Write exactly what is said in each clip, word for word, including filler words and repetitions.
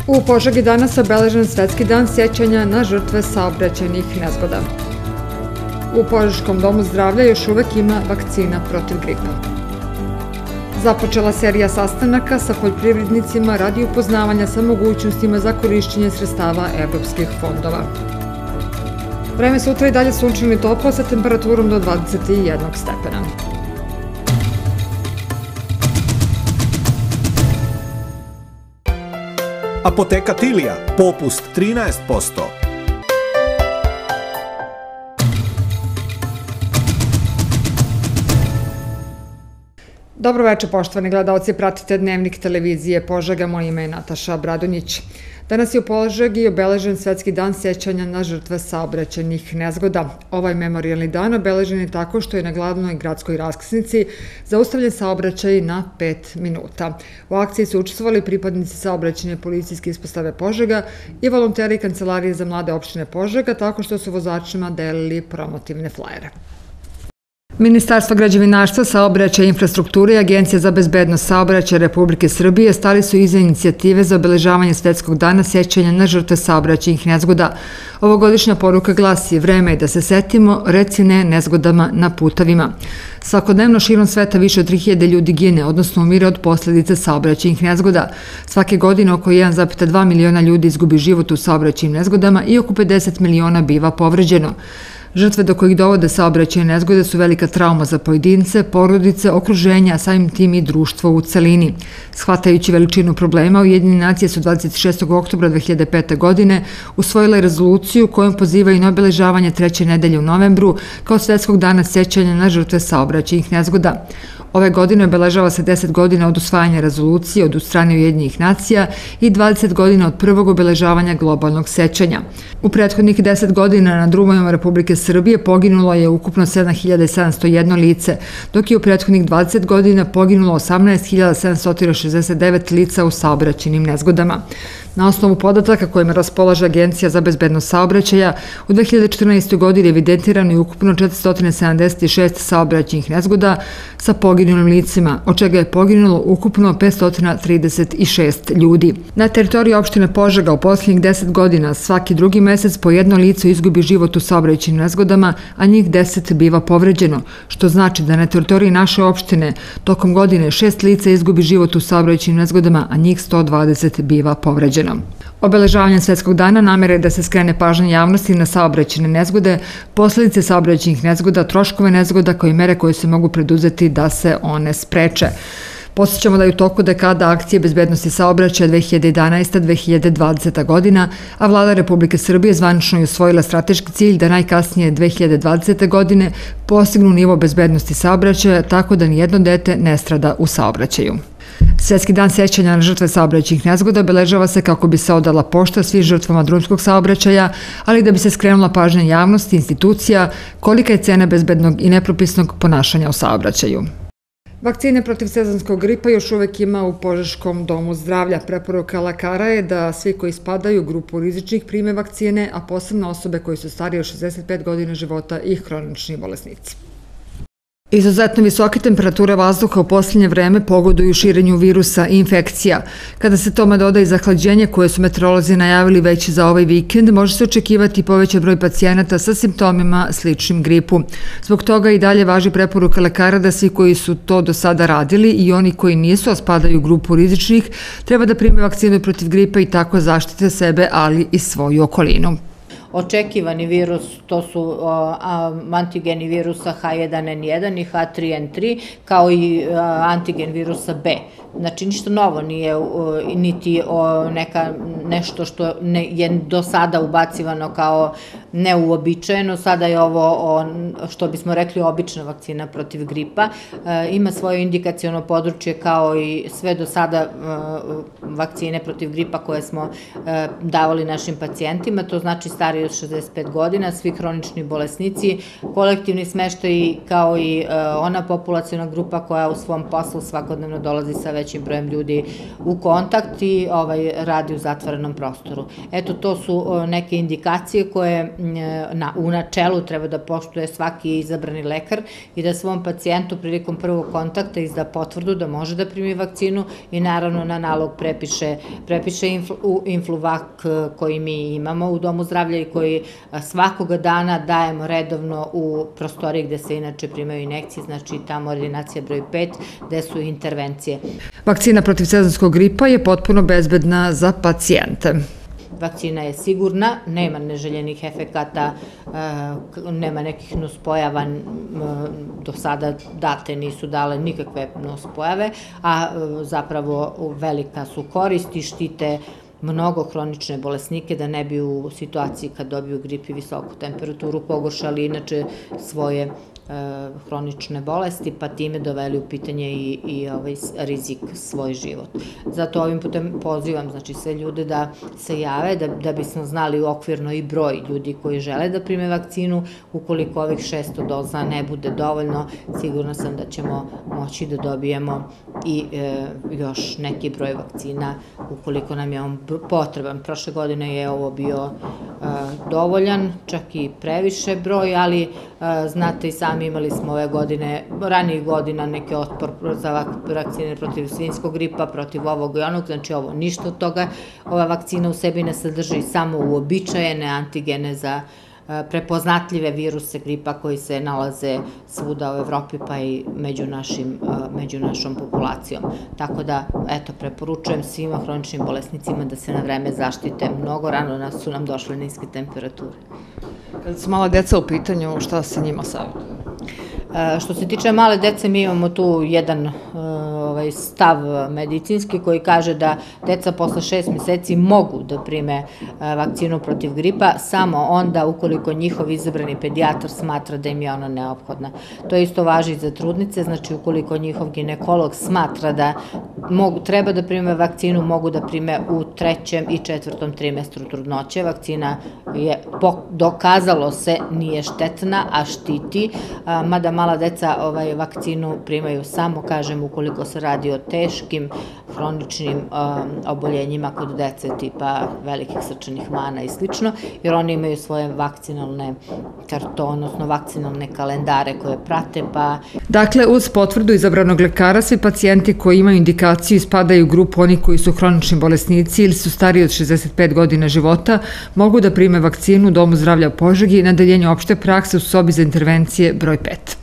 U Požegi danas obeležen Svetski dan sjećanja na žrtve saobraćajnih nezgoda. U Požeškom domu zdravlja još uvek ima vakcina protiv gripa. Započela serija sastanaka sa poljoprivrednicima radi upoznavanja sa mogućnostima za korišćenje sredstava evropskih fondova. Vreme sutra i dalje sunčano i toplo sa temperaturom do dvadeset jedan stepena. Apoteka Tilija, popust trinaest posto. Dobro večer, poštovani gledalci, pratite Dnevnik televizije Požega, moje ime je Nataša Bradonjić. Danas je u Požegi obeležen Svetski dan sjećanja na žrtve saobraćajnih nezgoda. Ovaj memorijalni dan obeležen je tako što je na glavnoj gradskoj raskrsnici zaustavljen saobraćaj na pet minuta. U akciji su učestvovali pripadnici saobraćajne policijske ispostave Požega i volonteri Kancelarije za mlade opštine Požega, tako što su vozačima delili promotivne flajere. Ministarstvo građevinarstva, saobraćaja i infrastrukture i Agencija za bezbednost saobraćaja Republike Srbije stali su iza inicijative za obeležavanje Svetskog dana sjećanja na žrtve saobraćajnih nezgoda. Ovogodišnja poruka glasi: vreme je da se setimo, reci ne nezgodama na putevima. Svakodnevno širom sveta više od tri hiljade ljudi gine, odnosno umire od posljedice saobraćajnih nezgoda. Svake godine oko jedan zarez dva miliona ljudi izgubi život u saobraćajnim nezgodama i oko pedeset miliona biva povređeno. Žrtve do kojih dovode saobraćajne nezgode su velika trauma za pojedince, porodice, okruženja, a samim tim i društvo u celini. Shvatajući veličinu problema, Ujedinjene nacije su dvadeset šestog oktobra dve hiljade pete. godine usvojile rezoluciju kojom pozivaju na obeležavanje treće nedelje u novembru kao Svetskog dana sjećanja na žrtve saobraćajnih nezgoda. Ove godine obeležava se deset godina od usvajanja rezolucije od strane Ujedinjenih nacija i dvadeset godina od prvog obeležavanja globalnog sećanja. U prethodnih deset godina na drumovima Republike Srbije poginulo je ukupno sedam hiljada sedamsto jedno lice, dok je u prethodnih dvadeset godina poginulo osamnaest hiljada sedamsto šezdeset devet lica u saobraćajnim nezgodama. Na osnovu podataka kojima raspolaže Agencija za bezbednost saobraćaja, u dve hiljade četrnaestoj. godini evidentirano je ukupno četiristo sedamdeset šest saobraćajnih nezgoda sa poginulim licima, od čega je poginulo ukupno petsto trideset šest ljudi. Na teritoriji opštine Požega u posljednjih deset godina svaki drugi mesec po jedno lice izgubi život u saobraćajnim nezgodama, a njih deset biva povređeno, što znači da na teritoriji naše opštine tokom godine šest lica izgubi život u saobraćajnim nezgodama, a njih sto dvadeset biva povređeno. Obeležavanjem Svetskog dana namera je da se skrene pažnja javnosti na saobraćajne nezgode, posljedice saobraćajnih nezgoda, troškove nezgoda kao i mere koje se mogu preduzeti da se one spreče. Podsjećamo da je u toku dekada akcije bezbednosti saobraćaja dve hiljade jedanaesta do dve hiljade dvadeseta. godina, a Vlada Republike Srbije zvanično je usvojila strateški cilj da najkasnije dve hiljade dvadesete. godine postignu nivo bezbednosti saobraćaja tako da nijedno dete ne strada u saobraćaju. Svetski dan sjećanja na žrtve saobraćajnih nezgoda obeležava se kako bi se odala pošta svim žrtvama drumskog saobraćaja, ali da bi se skrenula pažnja javnosti i institucija kolika je cena bezbednog i nepropisnog ponašanja u saobraćaju. Vakcine protiv sezonskog gripa još uvek ima u Požeškom domu zdravlja. Preporuka lekara je da svi koji spadaju u grupu rizičnih prime vakcine, a posebno osobe koji su starije od šezdeset pet godina života i hronični bolesnici. Izuzetno visoke temperature vazduha u posljednje vreme pogoduju širenju virusa i infekcija. Kada se tome doda i zahlađenje koje su meteorolozi najavili već za ovaj vikend, može se očekivati povećan broj pacijenata sa simptomima sličnim gripu. Zbog toga i dalje važi preporuka lekara da svi koji su to do sada radili i oni koji nisu, a spadaju u grupu rizičnih, treba da prime vakcinu protiv gripa i tako zaštite sebe, ali i svoju okolinu. Očekivani virus, to su antigeni virusa ha jedan en jedan i ha tri en tri, kao i antigen virusa B. Znači, ništa novo nije, niti neka nešto što je do sada ubacivano kao neuobičajeno. Sada je ovo, što bismo rekli, obična vakcina protiv gripa. Ima svoje indikaciono područje kao i sve do sada vakcine protiv gripa koje smo davali našim pacijentima. To znači stariji od šezdeset pet godina, svi hronični bolesnici, kolektivni smeštaji kao i ona populaciona grupa koja u svom poslu svakodnevno dolazi sa većim brojem ljudi u kontakt i radi u zatvorenom prostoru. Eto, to su neke indikacije koje u načelu treba da poštuje svaki izabrani lekar i da svom pacijentu prilikom prvog kontakta izda potvrdu da može da primi vakcinu i naravno na nalog prepiše Influvak koji mi imamo u Domu zdravlja i koji svakoga dana dajemo redovno u prostoriji gde se inače primaju injekcije, znači tamo ordinacija broj pet, gde su intervencije. Vakcina protiv sezonskog gripa je potpuno bezbedna za pacijente. Vakcina je sigurna, nema neželjenih efekata, nema nekih nuspojava, do sada date nisu dale nikakve nuspojave, a zapravo velika su koristi, štite mnogo hronične bolesnike da ne bi u situaciji kad dobiju grip i visoku temperaturu pogoršali inače svoje hronične bolesti, pa time doveli u pitanje i rizik svoj život. Zato ovim putem pozivam sve ljude da se jave, da bismo znali okvirno i broj ljudi koji žele da prime vakcinu. Ukoliko ovih šesto doza ne bude dovoljno, sigurna sam da ćemo moći da dobijemo i još neki broj vakcina ukoliko nam je on potreban. Prošle godine je ovo bio dovoljan, čak i previše broj, ali znate i sami imali smo ove godine, ranijih godina neki otpor za vakcine protiv svinjskog gripa, protiv ovog i onog, znači ovo ništa od toga. Ova vakcina u sebi ne sadrži samo uobičajene antigene za prepoznatljive viruse gripa koji se nalaze svuda u Evropi pa i među našom populacijom. Tako da, eto, preporučujem svima hroničnim bolesnicima da se na vreme zaštite. Mnogo rano su nam došle niske temperature. Kada su mala deca u pitanju, šta se njima savjetuje? Što se tiče male dece, mi imamo tu jedan stav medicinski koji kaže da deca posle šest meseci mogu da prime vakcinu protiv gripa samo onda ukoliko njihov izabrani pedijatar smatra da im je ona neophodna. To isto važi i za trudnice, znači ukoliko njihov ginekolog smatra da treba da prime vakcinu, mogu da prime u trećem i četvrtom trimestru trudnoće. Vakcina je, dokazalo se, nije štetna, a štiti, mada mala deca vakcinu primaju samo, kažem, ukoliko se radi o teškim hroničnim oboljenjima kod dece tipa velikih srčanih mana i slično, jer oni imaju svoje vakcinalne kartone, odnosno vakcinalne kalendare koje prate, pa... Dakle, uz potvrdu izabranog lekara, svi pacijenti koji imaju indikaciju i spadaju u grupu onih koji su hronični bolesnici ili su stariji od šezdeset pet godina života, mogu da prime vakcinu u Domu zdravlja u Požegi na deljenju opšte prakse u sobi za intervencije broj pet.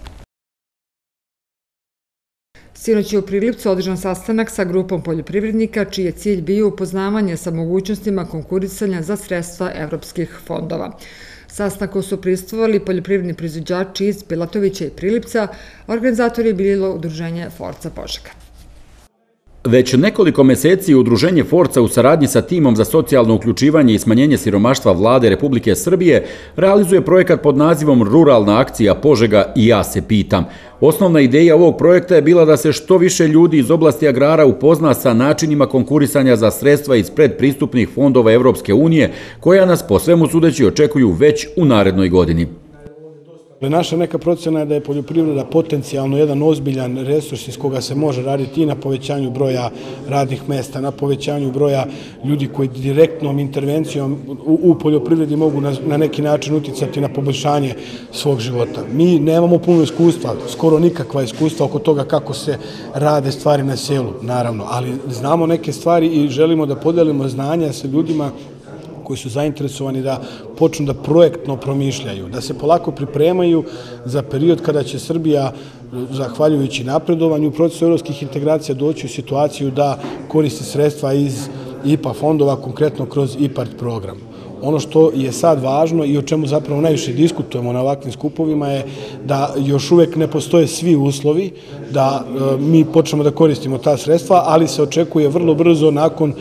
Sinoć je u Prilipcu održan sastanak sa grupom poljoprivrednika, čiji je cilj bio upoznavanje sa mogućnostima konkurisanja za sredstva evropskih fondova. Sastanku su prisustvovali poljoprivredni proizvođači iz Pilatovića i Prilipca, organizator je bilo udruženje Forca Požega. Već nekoliko meseci Udruženje Forca u saradnji sa timom za socijalno uključivanje i smanjenje siromaštva Vlade Republike Srbije realizuje projekat pod nazivom Ruralna akcija Požega i ja se pitam. Osnovna ideja ovog projekta je bila da se što više ljudi iz oblasti agrara upozna sa načinima konkurisanja za sredstva iz predpristupnih fondova Evropske unije, koja nas po svemu sudeći očekuju već u narednoj godini. Naša neka procena je da je poljoprivreda potencijalno jedan ozbiljan resurs iz koga se može raditi i na povećanju broja radnih mesta, na povećanju broja ljudi koji direktnom intervencijom u poljoprivredi mogu na neki način uticati na poboljšanje svog života. Mi nemamo puno iskustva, skoro nikakva iskustva oko toga kako se rade stvari na selu, naravno, ali znamo neke stvari i želimo da podelimo znanja sa ljudima koji su zainteresovani da počnu da projektno promišljaju, da se polako pripremaju za period kada će Srbija, zahvaljujući napredovanju u procesu evropskih integracija, doći u situaciju da koristi sredstva iz I P A fondova, konkretno kroz IPARD program. Ono što je sad važno i o čemu zapravo najviše diskutujemo na ovakvim skupovima je da još uvek ne postoje svi uslovi da mi počnemo da koristimo ta sredstva, ali se očekuje vrlo brzo nakon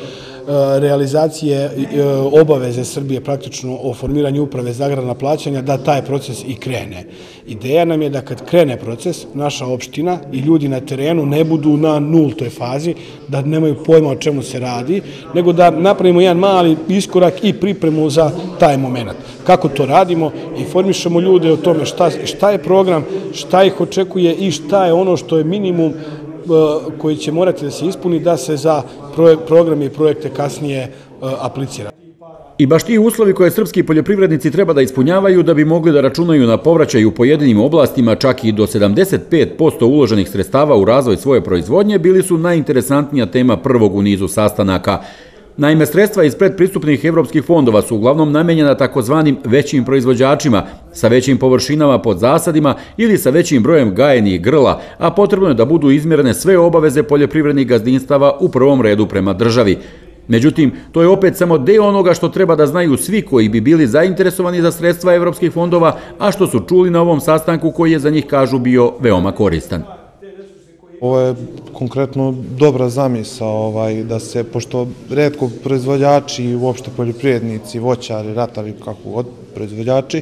realizacije obaveze Srbije praktično o formiranju uprave za agrarna plaćanja, da taj proces i krene. Ideja nam je da kad krene proces, naša opština i ljudi na terenu ne budu na nultoj fazi, da nemaju pojma o čemu se radi, nego da napravimo jedan mali iskorak i pripremu za taj moment. Kako to radimo? Informišemo ljude o tome šta, šta je program, šta ih očekuje i šta je ono što je minimum koji će morati da se ispuni da se za programe i projekte kasnije aplicira. I baš ti uslovi koje srpski poljoprivrednici treba da ispunjavaju da bi mogli da računaju na povraćaj u pojedinim oblastima čak i do sedamdeset pet posto uloženih sredstava u razvoj svoje proizvodnje bili su najinteresantnija tema prvog u nizu sastanaka. Naime, sredstva iz predpristupnih evropskih fondova su uglavnom namenjena takozvanim većim proizvođačima, sa većim površinama pod zasadima ili sa većim brojem gajenih grla, a potrebno je da budu izmjerene sve obaveze poljoprivrednih gazdinstava u prvom redu prema državi. Međutim, to je opet samo deo onoga što treba da znaju svi koji bi bili zainteresovani za sredstva evropskih fondova, a što su čuli na ovom sastanku koji je za njih, kažu, bio veoma koristan. Ovo je konkretno dobra zamisao da se, pošto retko proizvođači i uopšte poljoprivrednici, voćari, ratari, kako god proizvođači,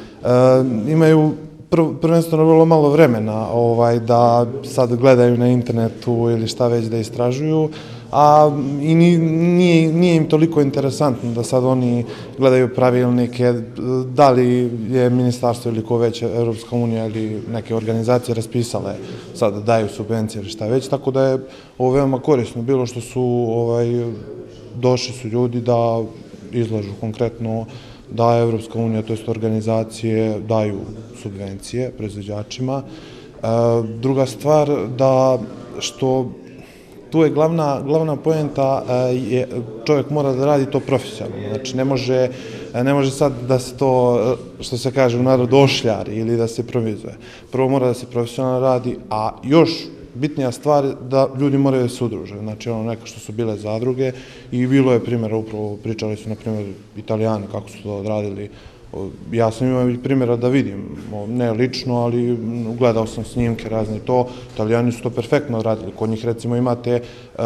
imaju prvenstveno vrlo malo vremena da sad gledaju na internetu ili šta već da istražuju, a i nije im toliko interesantno da sad oni gledaju pravilnike, da li je ministarstvo ili ko već Evropska unija ili neke organizacije raspisale sad da daju subvencije ili šta već, tako da je ovo veoma korisno bilo što su došli su ljudi da izlažu konkretno da Evropska unija, to jest organizacije, daju subvencije proizvođačima. Druga stvar, da što tu je glavna, glavna poenta, je čovjek mora da radi to profesionalno. Znači, ne može, ne može sad da se to, što se kaže u narodu, ošljari ili da se improvizuje. Prvo mora da se profesionalno radi, a još bitnija stvar da ljudi moraju da se udruže. Znači, ono neka što su bile zadruge i bilo je primjera, upravo pričali su, na primjer, Italijani kako su to odradili. Ja sam imao i primjera da vidim, ne lično, ali gledao sam snimke razne to, Italijani su to perfektno odradili. Kod njih, recimo, imate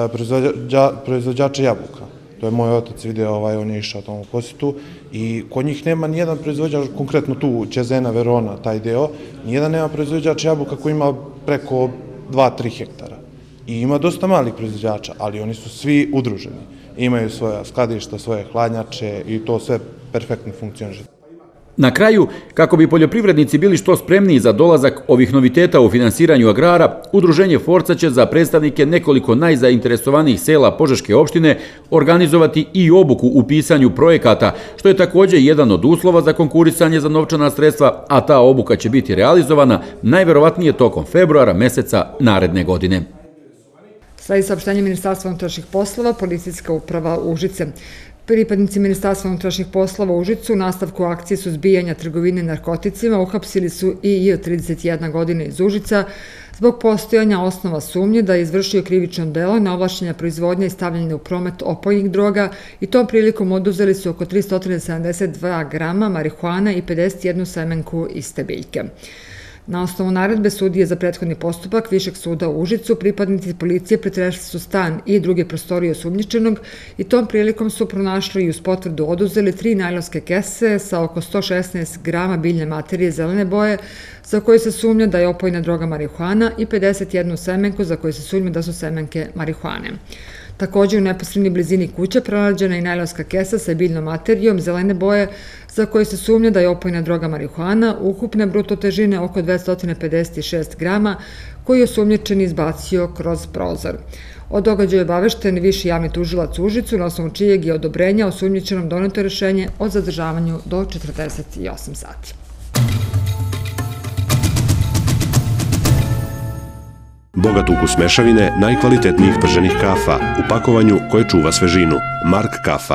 proizvođače jabuka. To je moj otac video, on je išao tamo u posjetu i kod njih nema nijedan proizvođač, konkretno tu Cesena, Verona, taj deo, nijedan nema proizvođač jabuka koji ima preko dva do tri hektara. I ima dosta malih proizvođača, ali oni su svi udruženi. Imaju svoja skladišta, svoje hladnjače i to sve perfektno funkcioniše. Na kraju, kako bi poljoprivrednici bili što spremniji za dolazak ovih noviteta u finansiranju agrara, Udruženje Forca će za predstavnike nekoliko najzainteresovanijih sela Požeške opštine organizovati i obuku u pisanju projekata, što je također jedan od uslova za konkurisanje za novčana sredstva, a ta obuka će biti realizovana najverovatnije tokom februara meseca naredne godine. Sledi saopštenje Ministarstva unutrašnjih poslova, Policijska uprava Užice. Pripadnici Ministarstva unutrašnjih poslova u Užicu u nastavku akcije suzbijanja trgovine narkoticima uhapsili su i i od trideset jedna godine iz Užica zbog postojanja osnova sumnje da je izvršio krivično delo neovlašćenja proizvodnje i stavljanja u promet opojnih droga i tom prilikom oduzeli su oko tristo sedamdeset dva grama marihuana i pedeset jednu semenku iste biljke. Na osnovu naredbe sudije za prethodni postupak Višeg suda u Užicu, pripadnici policije pretrešili su stan i druge prostorije osumnjičenog i tom prilikom su pronašli i uz potvrdu oduzeli tri najlonske kese sa oko sto šesnaest grama biljne materije zelene boje za koje se sumnja da je opojna droga marihuana i pedeset jednu semenku za koje se sumnja da su semenke marihuane. Također u neposrednoj blizini kuće pronađena i najlonska kesa sa biljnom materijom zelene boje za koje se sumnja da je opojna droga marihuana, ukupne bruto težine oko dvesta pedeset šest grama, koji je osumnjičeni izbacio kroz prozor. O događaju je obavešten viši javni tužilac u Užicu, na osnovu čijeg je odobrenja osumnjičenom doneto rešenje o zadržavanju do četrdeset osam sati. Bogat ukus mešavine najkvalitetnijih prženih kafa u pakovanju koje čuva svežinu. Mark kafa.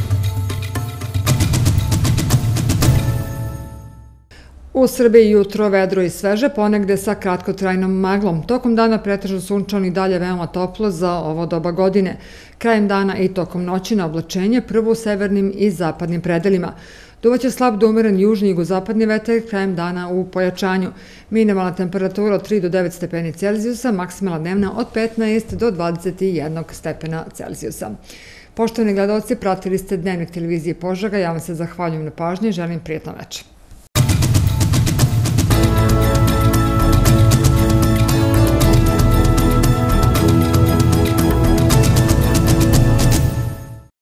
U Srbiji jutro vedro i sveže, ponegde sa kratkotrajnom maglom. Tokom dana pretežno sunčano i dalje veoma toplo za ovo doba godine. Krajem dana i tokom noći na oblačenje, prvo u severnim i zapadnim predelima. Duvaće slab do umeren južni i jugozapadni vetar, krajem dana u pojačanju. Minimalna temperatura od tri do devet stepeni Celzijusa, maksimalna dnevna od petnaest do dvadeset jedan stepena Celzijusa. Poštovani gledalci, pratili ste Dnevnik televizije Požega, ja vam se zahvaljujem na pažnji i želim prijetno večer.